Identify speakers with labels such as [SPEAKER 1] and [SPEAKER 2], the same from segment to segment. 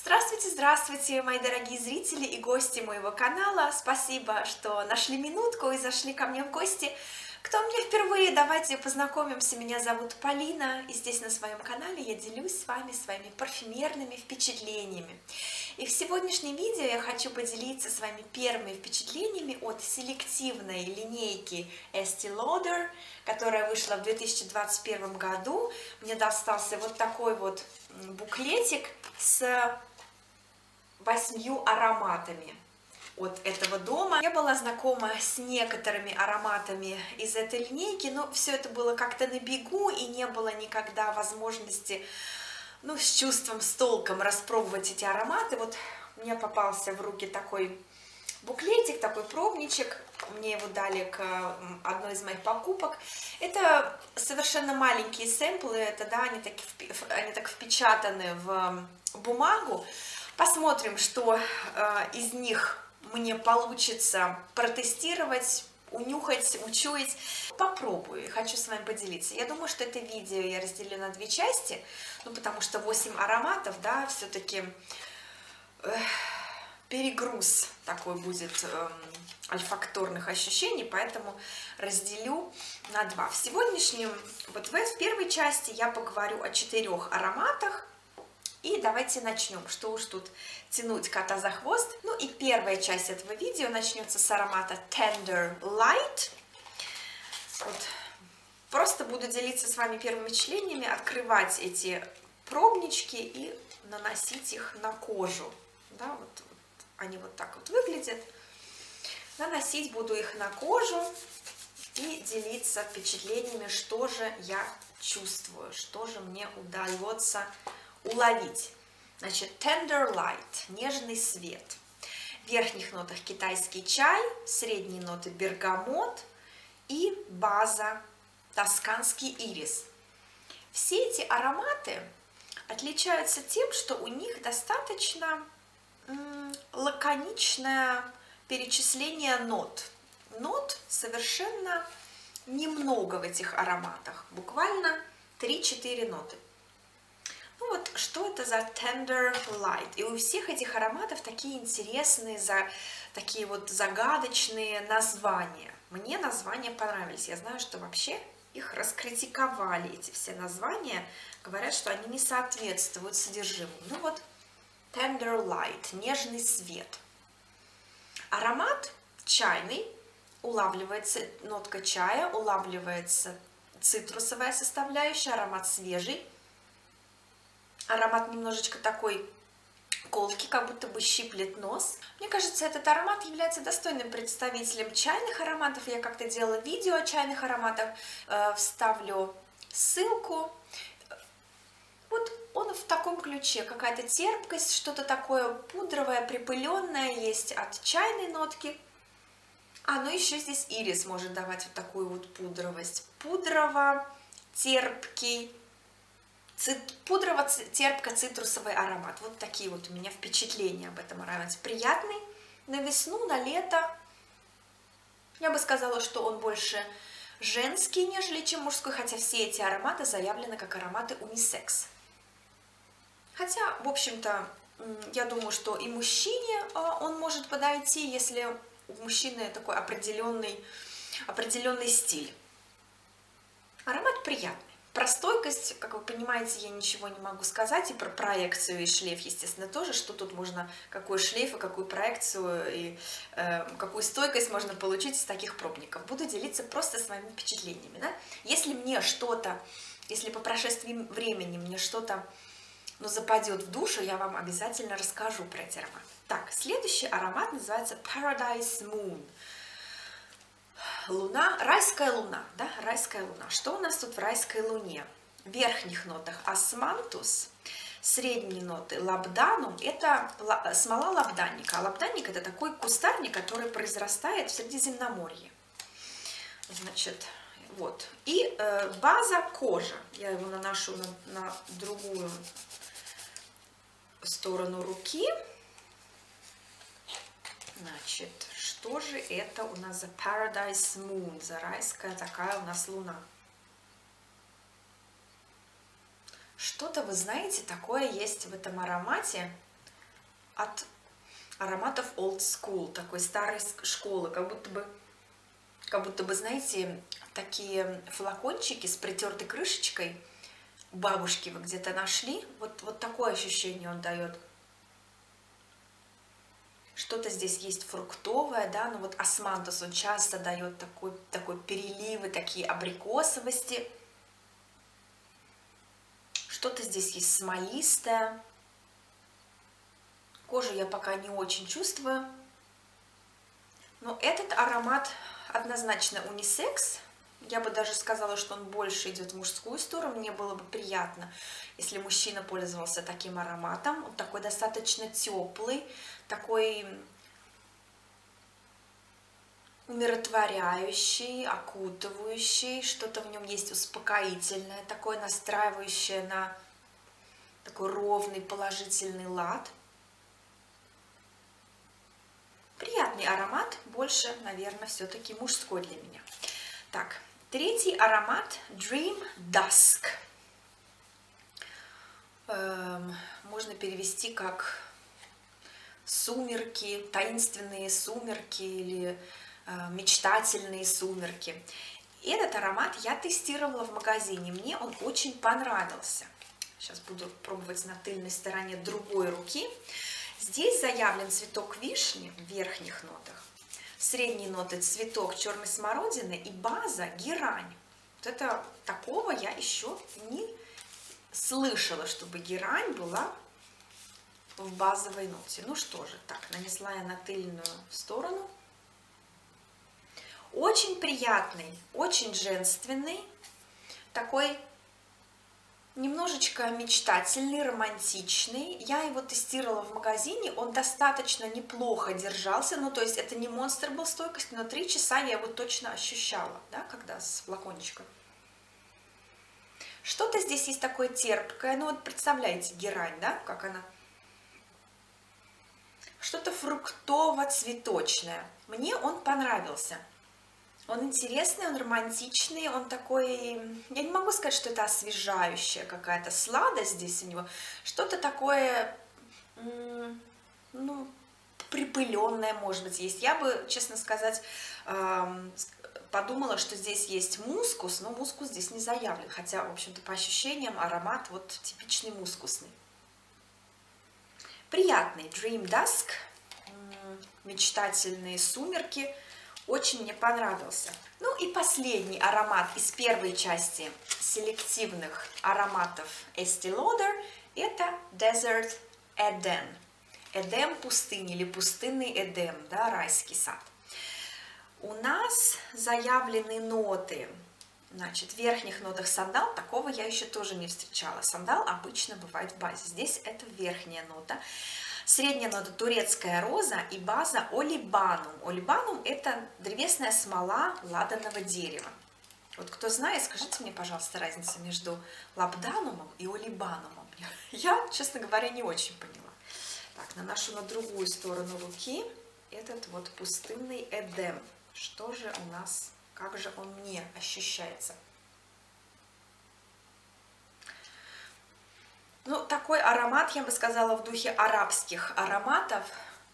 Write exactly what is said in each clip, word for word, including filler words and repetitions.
[SPEAKER 1] Здравствуйте, здравствуйте, мои дорогие зрители и гости моего канала. Спасибо, что нашли минутку и зашли ко мне в гости. Кто мне впервые, давайте познакомимся. Меня зовут Полина, и здесь на своем канале я делюсь с вами своими парфюмерными впечатлениями. И в сегодняшнем видео я хочу поделиться с вами первыми впечатлениями от селективной линейки Estée Lauder, которая вышла в две тысячи двадцать первом году. Мне достался вот такой вот буклетик с восьмью ароматами от этого дома. Я была знакома с некоторыми ароматами из этой линейки, но все это было как-то на бегу, и не было никогда возможности, ну, с чувством, с толком распробовать эти ароматы. Вот мне попался в руки такой буклетик, такой пробничек. Мне его дали к одной из моих покупок. Это совершенно маленькие сэмплы, это, да, они так, они так впечатаны в бумагу. Посмотрим, что э, из них мне получится протестировать, унюхать, учуять. Попробую, хочу с вами поделиться. Я думаю, что это видео я разделю на две части, ну, потому что восемь ароматов, да, все-таки э, перегруз такой будет э, ольфакторных ощущений, поэтому разделю на два. В сегодняшнем, вот в, в первой части я поговорю о четырех ароматах. И давайте начнем, что уж тут тянуть кота за хвост. Ну и первая часть этого видео начнется с аромата Tender Light. Вот. Просто буду делиться с вами первыми впечатлениями, открывать эти пробнички и наносить их на кожу. Да, вот, вот они вот так вот выглядят. Наносить буду их на кожу и делиться впечатлениями, что же я чувствую, что же мне удается уловить. Значит, Tender Light, нежный свет. В верхних нотах китайский чай, средние ноты бергамот и база тосканский ирис. Все эти ароматы отличаются тем, что у них достаточно м, лаконичное перечисление нот. Нот совершенно немного в этих ароматах, буквально три-четыре ноты. Ну вот, что это за Tender Light? И у всех этих ароматов такие интересные, за, такие вот загадочные названия. Мне названия понравились. Я знаю, что вообще их раскритиковали, эти все названия. Говорят, что они не соответствуют содержимому. Ну вот, Tender Light, нежный свет. Аромат чайный, улавливается нотка чая, улавливается цитрусовая составляющая, аромат свежий. Аромат немножечко такой колкий, как будто бы щиплет нос. Мне кажется, этот аромат является достойным представителем чайных ароматов. Я как-то делала видео о чайных ароматах, э, вставлю ссылку. Вот он в таком ключе, какая-то терпкость, что-то такое пудровое, припыленное есть от чайной нотки. А, ну еще здесь ирис может давать вот такую вот пудровость. Пудрово-терпкий, пудрово-терпко-цитрусовый аромат. Вот такие вот у меня впечатления об этом аромате. Приятный на весну, на лето. Я бы сказала, что он больше женский, нежели чем мужской, хотя все эти ароматы заявлены как ароматы унисекс. Хотя, в общем-то, я думаю, что и мужчине он может подойти, если у мужчины такой определенный, определенный стиль. Аромат приятный. Про стойкость, как вы понимаете, я ничего не могу сказать, и про проекцию и шлейф, естественно, тоже, что тут можно, какой шлейф и какую проекцию, и э, какую стойкость можно получить из таких пробников. Буду делиться просто своими впечатлениями. Да? Если мне что-то, если по прошествии времени мне что-то, ну, западет в душу, я вам обязательно расскажу про эти ароматы. Так, следующий аромат называется Paradise Moon. Луна, райская луна, да, райская луна. Что у нас тут в райской луне? В верхних нотах османтус, средние ноты лабданум, это смола лабданника. А лабданник это такой кустарник, который произрастает в Средиземноморье. Значит, вот. И э, база кожа. Я его наношу на, на другую сторону руки. Значит, что же это у нас за Paradise Moon, за райская такая у нас луна? Что-то, вы знаете, такое есть в этом аромате, от ароматов old school, такой старой школы, как будто бы, как будто бы, знаете, такие флакончики с притертой крышечкой у бабушки вы где-то нашли, вот, вот такое ощущение он дает. Что-то здесь есть фруктовое, да, но вот османтус, он часто дает такой, такой переливы, такие абрикосовости. Что-то здесь есть смолистое. Кожу я пока не очень чувствую. Но этот аромат однозначно унисекс. Я бы даже сказала, что он больше идет в мужскую сторону. Мне было бы приятно, если мужчина пользовался таким ароматом. Он такой достаточно теплый, такой умиротворяющий, окутывающий. Что-то в нем есть успокоительное, такое настраивающее на такой ровный положительный лад. Приятный аромат, больше, наверное, все-таки мужской для меня. Так, третий аромат Dream Dusk. Эм, можно перевести как сумерки, таинственные сумерки или э, мечтательные сумерки. Этот аромат я тестировала в магазине, мне он очень понравился. Сейчас буду пробовать на тыльной стороне другой руки. Здесь заявлен цветок вишни в верхних нотах, средние ноты цветок черной смородины и база герань. Вот это такого я еще не слышала, чтобы герань была в базовой ноте. Ну что же, так, нанесла я на тыльную сторону. Очень приятный, очень женственный, такой немножечко мечтательный, романтичный. Я его тестировала в магазине, он достаточно неплохо держался, ну то есть это не монстр был стойкости, но три часа я его точно ощущала, да, когда с флакончиком. Что-то здесь есть такое терпкое, ну вот представляете герань, да, как она. Что-то фруктово-цветочное. Мне он понравился. Он интересный, он романтичный, он такой, я не могу сказать, что это освежающая какая-то сладость здесь у него, что-то такое, ну, припыленное, может быть, есть. Я бы, честно сказать, подумала, что здесь есть мускус, но мускус здесь не заявлен, хотя, в общем-то, по ощущениям аромат вот типичный мускусный. Приятный Dream Dusk, мечтательные сумерки. Очень мне понравился. Ну и последний аромат из первой части селективных ароматов Estee Lauder – это Desert Eden. Эдем пустыни или пустынный Эдем, да, райский сад. У нас заявлены ноты, значит, в верхних нотах сандал, такого я еще тоже не встречала. Сандал обычно бывает в базе, здесь это верхняя нота. Средняя нота турецкая роза и база олибанум. Олибанум – это древесная смола ладанного дерева. Вот кто знает, скажите мне, пожалуйста, разницу между лабданумом и олибанумом. Я, честно говоря, не очень поняла. Так, наношу на другую сторону руки этот вот пустынный Эдем. Что же у нас, как же он мне ощущается? Ну, такой аромат, я бы сказала, в духе арабских ароматов.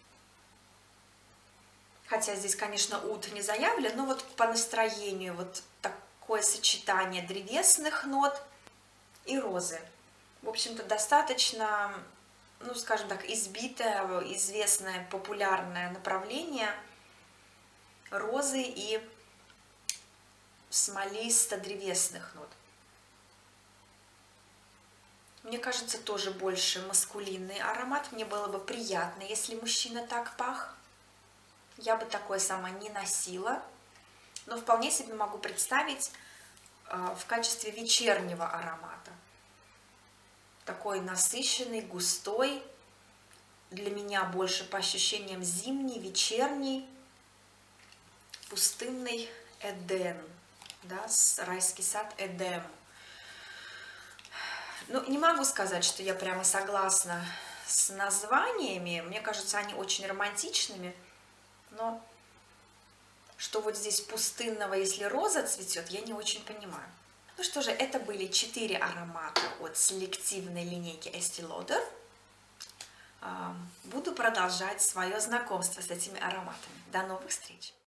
[SPEAKER 1] Хотя здесь, конечно, уд не заявлен, но вот по настроению вот такое сочетание древесных нот и розы. В общем-то, достаточно, ну, скажем так, избитое, известное, популярное направление розы и смолисто-древесных нот. Мне кажется, тоже больше маскулинный аромат. Мне было бы приятно, если мужчина так пах. Я бы такое сама не носила, но вполне себе могу представить э, в качестве вечернего аромата. Такой насыщенный, густой, для меня больше по ощущениям зимний, вечерний, пустынный Эден, да, райский сад Эдем. Ну, не могу сказать, что я прямо согласна с названиями. Мне кажется, они очень романтичными. Но что вот здесь пустынного, если роза цветет, я не очень понимаю. Ну что же, это были четыре аромата от селективной линейки Estee Lauder. Буду продолжать свое знакомство с этими ароматами. До новых встреч!